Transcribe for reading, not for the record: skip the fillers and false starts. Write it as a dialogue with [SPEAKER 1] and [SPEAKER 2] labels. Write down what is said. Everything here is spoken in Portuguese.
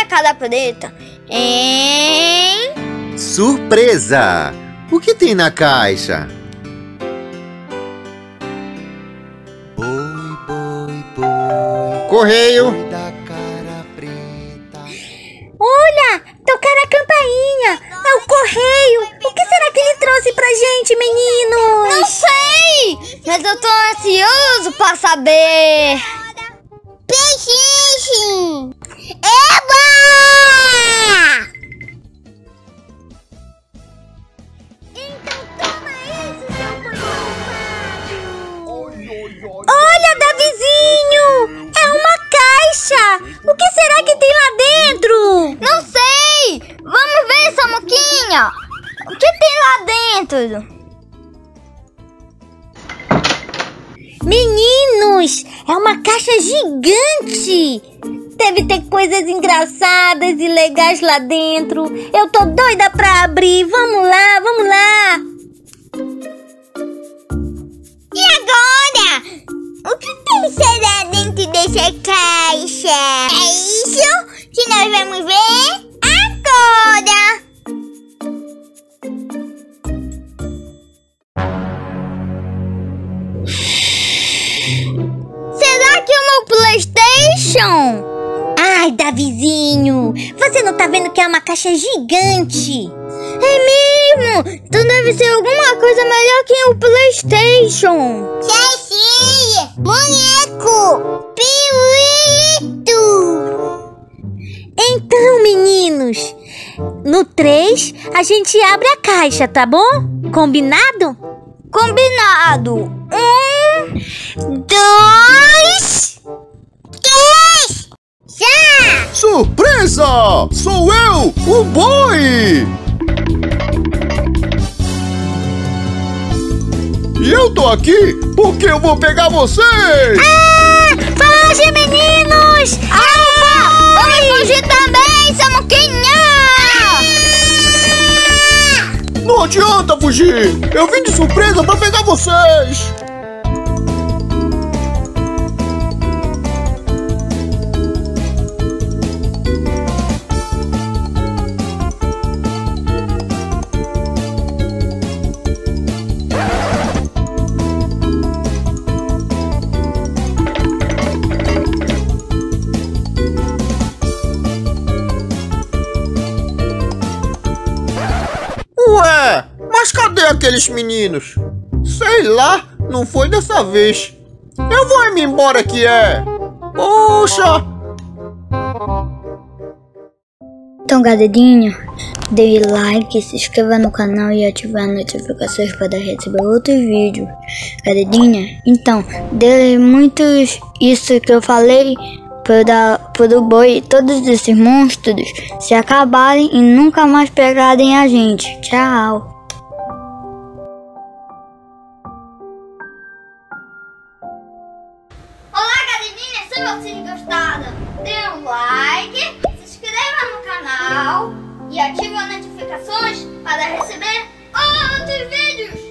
[SPEAKER 1] cada preta em...
[SPEAKER 2] Surpresa! O que tem na caixa?
[SPEAKER 3] Boi, boi, boi.
[SPEAKER 2] Correio!
[SPEAKER 3] Boi da cara preta.
[SPEAKER 4] Olha, tocaram a campainha. É o correio. O que será que ele trouxe pra gente, meninos?
[SPEAKER 1] Não sei, mas eu tô ansioso pra saber. Peixe! Eba!
[SPEAKER 4] Então toma esse, seu coitado. Olha, Davizinho! É uma caixa! O que será que tem lá dentro?
[SPEAKER 1] Não sei! Vamos ver, Samuquinha! O que tem lá dentro?
[SPEAKER 4] Meninos, é uma caixa gigante! Deve ter coisas engraçadas e legais lá dentro. Eu tô doida pra abrir. Vamos lá, vamos lá!
[SPEAKER 1] E agora? O que tem será dentro dessa caixa? É isso que nós vamos ver agora! Será que é o meu PlayStation?
[SPEAKER 4] Ai, Davizinho, você não tá vendo que é uma caixa gigante?
[SPEAKER 1] É mesmo? Então deve ser alguma coisa melhor que o PlayStation. Sei, boneco, pirulito.
[SPEAKER 4] Então, meninos, no 3 a gente abre a caixa, tá bom? Combinado?
[SPEAKER 1] Combinado. 1, 2, 3. Já!
[SPEAKER 2] Surpresa! Sou eu, o boi! E eu tô aqui porque eu vou pegar vocês!
[SPEAKER 4] Foge, meninos!
[SPEAKER 1] Vamos fugir também, Samuquinha!
[SPEAKER 2] Não adianta fugir! Eu vim de surpresa pra pegar vocês! Ué, mas cadê aqueles meninos? Sei lá, não foi dessa vez. Eu vou me embora que é. Poxa!
[SPEAKER 1] Então, galerinha, dê like, se inscreva no canal e ative as notificações para receber outros vídeos. Galerinha, então, dê muitos isso que eu falei para o boi e todos esses monstros se acabarem e nunca mais pegarem a gente. Tchau! Olá, galerinha! Se vocês gostaram, dê um like, se inscreva no canal e ative as notificações para receber outros vídeos.